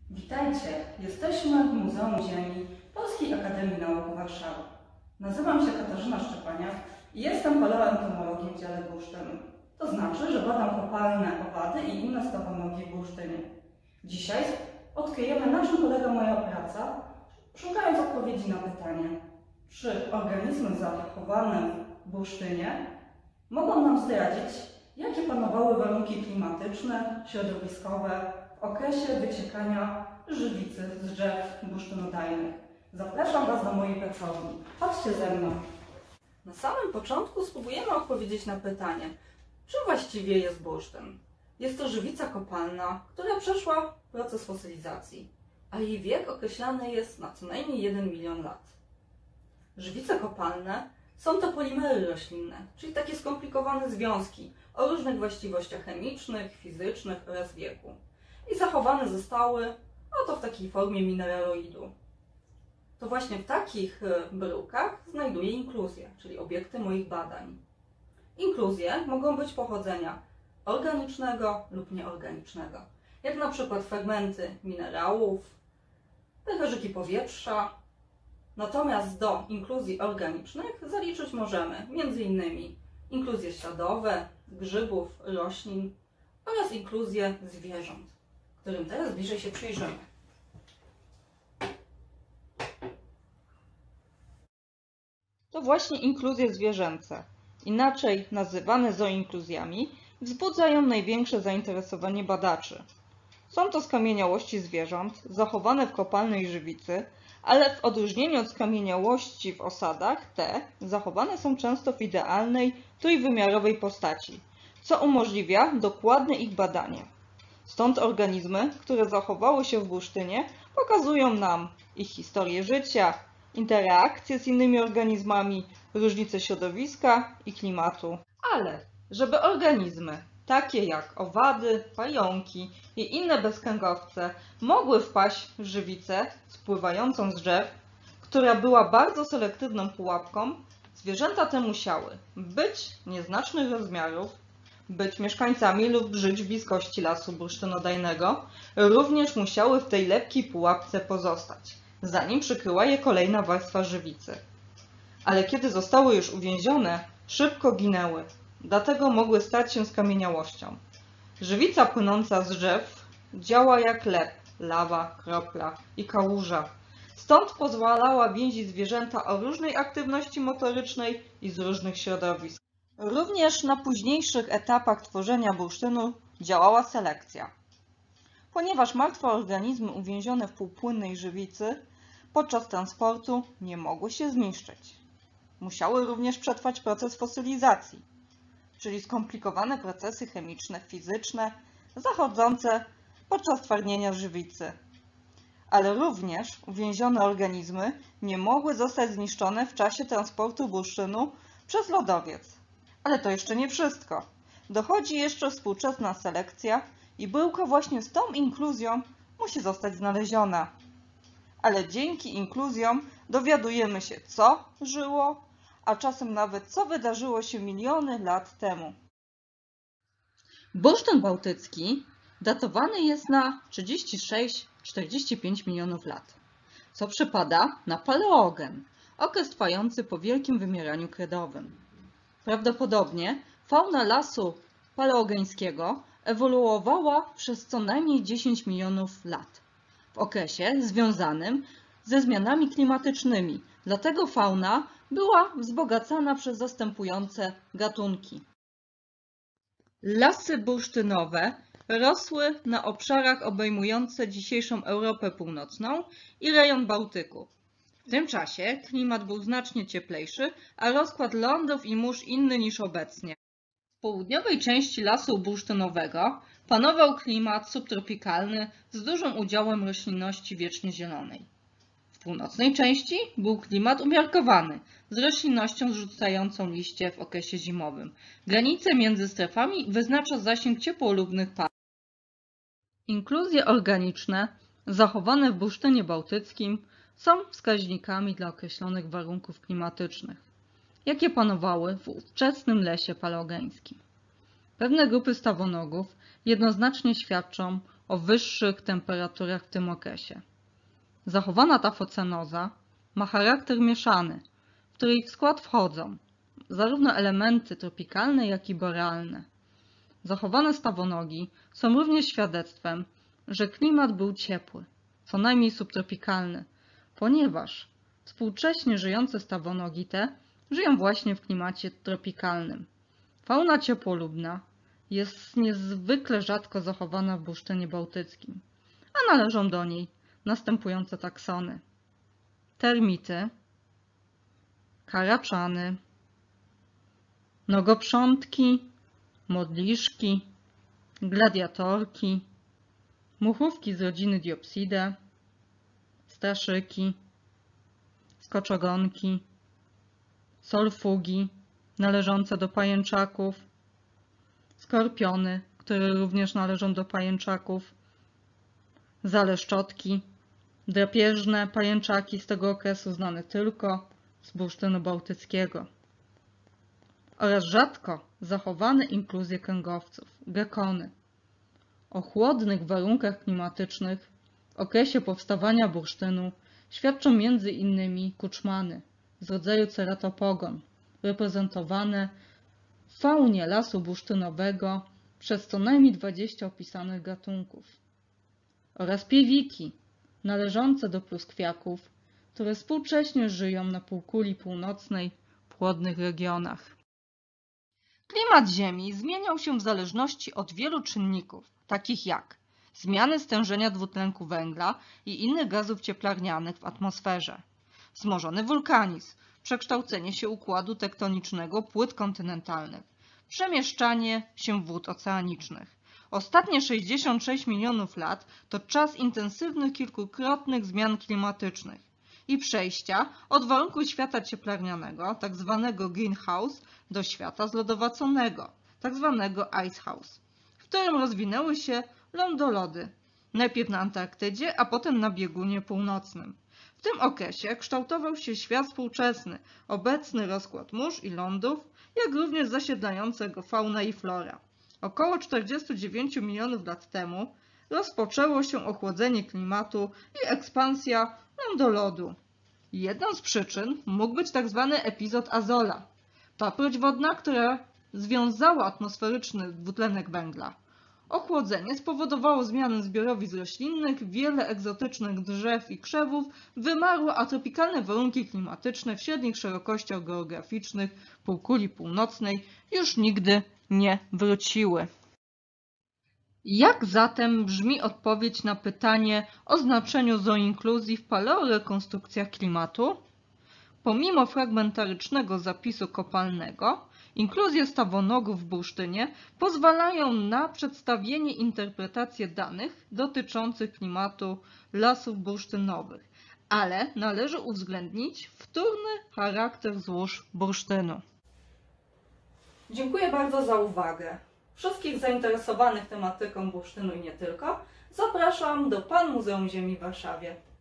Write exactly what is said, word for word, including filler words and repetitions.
Witajcie! Jesteśmy w Muzeum Ziemi Polskiej Akademii Nauk Warszawy. Nazywam się Katarzyna Szczepaniak i jestem paleoentomologiem w dziale bursztynu. To znaczy, że badam kopalne owady i inne stoponogi w bursztynie. Dzisiaj odkryjemy, na czym polega moja praca, szukając odpowiedzi na pytanie, czy organizmy zachowane w bursztynie mogą nam zdradzić, jakie panowały warunki klimatyczne, środowiskowe w okresie wyciekania żywicy z drzew bursztynodajnych. Zapraszam Was do mojej pracowni. Chodźcie ze mną. Na samym początku spróbujemy odpowiedzieć na pytanie, czym właściwie jest bursztyn? Jest to żywica kopalna, która przeszła proces fosylizacji, a jej wiek określany jest na co najmniej jeden milion lat. Żywice kopalne są to polimery roślinne, czyli takie skomplikowane związki o różnych właściwościach chemicznych, fizycznych oraz wieku. I zachowane zostały oto w takiej formie mineraloidu. To właśnie w takich bryłkach znajduję inkluzje, czyli obiekty moich badań. Inkluzje mogą być pochodzenia organicznego lub nieorganicznego, jak na przykład fragmenty minerałów, pęcherzyki powietrza. Natomiast do inkluzji organicznych zaliczyć możemy m.in. inkluzje śladowe, grzybów, roślin oraz inkluzje zwierząt, którym teraz bliżej się przyjrzymy. To właśnie inkluzje zwierzęce, inaczej nazywane zooinkluzjami, wzbudzają największe zainteresowanie badaczy. Są to skamieniałości zwierząt zachowane w kopalnej żywicy, ale w odróżnieniu od skamieniałości w osadach, te zachowane są często w idealnej, trójwymiarowej postaci, co umożliwia dokładne ich badanie. Stąd organizmy, które zachowały się w bursztynie, pokazują nam ich historię życia, interakcje z innymi organizmami, różnice środowiska i klimatu. Ale żeby organizmy, takie jak owady, pająki i inne bezkręgowce, mogły wpaść w żywicę spływającą z drzew, która była bardzo selektywną pułapką, zwierzęta te musiały być nieznacznych rozmiarów, być mieszkańcami lub żyć w bliskości lasu bursztynodajnego, również musiały w tej lepkiej pułapce pozostać, zanim przykryła je kolejna warstwa żywicy. Ale kiedy zostały już uwięzione, szybko ginęły, dlatego mogły stać się skamieniałością. Żywica płynąca z drzew działa jak lep, lawa, kropla i kałuża. Stąd pozwalała więzić zwierzęta o różnej aktywności motorycznej i z różnych środowisk. Również na późniejszych etapach tworzenia bursztynu działała selekcja. Ponieważ martwe organizmy uwięzione w półpłynnej żywicy podczas transportu nie mogły się zniszczyć. Musiały również przetrwać proces fosylizacji, czyli skomplikowane procesy chemiczne, fizyczne, zachodzące podczas twardnienia żywicy. Ale również uwięzione organizmy nie mogły zostać zniszczone w czasie transportu bursztynu przez lodowiec. Ale to jeszcze nie wszystko. Dochodzi jeszcze współczesna selekcja i bryłka właśnie z tą inkluzją musi zostać znaleziona. Ale dzięki inkluzjom dowiadujemy się, co żyło, a czasem nawet co wydarzyło się miliony lat temu. Bursztyn bałtycki datowany jest na trzydzieści sześć do czterdziestu pięciu milionów lat, co przypada na paleogen, okres trwający po wielkim wymieraniu kredowym. Prawdopodobnie fauna lasu paleogeńskiego ewoluowała przez co najmniej dziesięć milionów lat, w okresie związanym ze zmianami klimatycznymi, dlatego fauna była wzbogacana przez zastępujące gatunki. Lasy bursztynowe rosły na obszarach obejmujące dzisiejszą Europę Północną i rejon Bałtyku. W tym czasie klimat był znacznie cieplejszy, a rozkład lądów i mórz inny niż obecnie. W południowej części lasu bursztynowego panował klimat subtropikalny z dużym udziałem roślinności wiecznie zielonej. W północnej części był klimat umiarkowany, z roślinnością zrzucającą liście w okresie zimowym. Granice między strefami wyznacza zasięg ciepłolubnych par. Inkluzje organiczne zachowane w bursztynie bałtyckim są wskaźnikami dla określonych warunków klimatycznych, jakie panowały w ówczesnym lesie paleogeńskim. Pewne grupy stawonogów jednoznacznie świadczą o wyższych temperaturach w tym okresie. Zachowana tafocenoza ma charakter mieszany, w której w skład wchodzą zarówno elementy tropikalne, jak i borealne. Zachowane stawonogi są również świadectwem, że klimat był ciepły, co najmniej subtropikalny, ponieważ współcześnie żyjące stawonogi te żyją właśnie w klimacie tropikalnym. Fauna ciepłolubna jest niezwykle rzadko zachowana w bursztynie bałtyckim, a należą do niej następujące taksony: termity, karaczany, nogoprzątki, modliszki, gladiatorki, muchówki z rodziny Diopsidae, straszyki, skoczogonki, solfugi należące do pajęczaków, skorpiony, które również należą do pajęczaków, zaleszczotki, drapieżne pajęczaki z tego okresu znane tylko z bursztynu bałtyckiego oraz rzadko zachowane inkluzje kręgowców, gekony. O chłodnych warunkach klimatycznych w okresie powstawania bursztynu świadczą między innymi kuczmany z rodzaju ceratopogon, reprezentowane w faunie lasu bursztynowego przez co najmniej dwadzieścia opisanych gatunków, oraz piewiki należące do pluskwiaków, które współcześnie żyją na półkuli północnej w chłodnych regionach. Klimat Ziemi zmieniał się w zależności od wielu czynników, takich jak zmiany stężenia dwutlenku węgla i innych gazów cieplarnianych w atmosferze, wzmożony wulkanizm, przekształcenie się układu tektonicznego płyt kontynentalnych, przemieszczanie się wód oceanicznych. Ostatnie sześćdziesiąt sześć milionów lat to czas intensywnych kilkukrotnych zmian klimatycznych i przejścia od warunku świata cieplarnianego, tzw. greenhouse, do świata zlodowaconego, tzw. icehouse, w którym rozwinęły się lądolody, najpierw na Antarktydzie, a potem na biegunie północnym. W tym okresie kształtował się świat współczesny, obecny rozkład mórz i lądów, jak również zasiedlające go fauna i flora. Około czterdziestu dziewięciu milionów lat temu rozpoczęło się ochłodzenie klimatu i ekspansja lądolodu. Jedną z przyczyn mógł być tzw. epizod azola, paproć wodna, która związała atmosferyczny dwutlenek węgla. Ochłodzenie spowodowało zmianę zbiorowisk roślinnych, wiele egzotycznych drzew i krzewów wymarło, a tropikalne warunki klimatyczne w średnich szerokościach geograficznych półkuli północnej już nigdy nie wróciły. Jak zatem brzmi odpowiedź na pytanie o znaczeniu zoinkluzji w paleorekonstrukcjach klimatu? Pomimo fragmentarycznego zapisu kopalnego, inkluzje stawonogów w bursztynie pozwalają na przedstawienie i interpretację danych dotyczących klimatu lasów bursztynowych, ale należy uwzględnić wtórny charakter złóż bursztynu. Dziękuję bardzo za uwagę. Wszystkich zainteresowanych tematyką bursztynu i nie tylko zapraszam do Pan Muzeum Ziemi w Warszawie.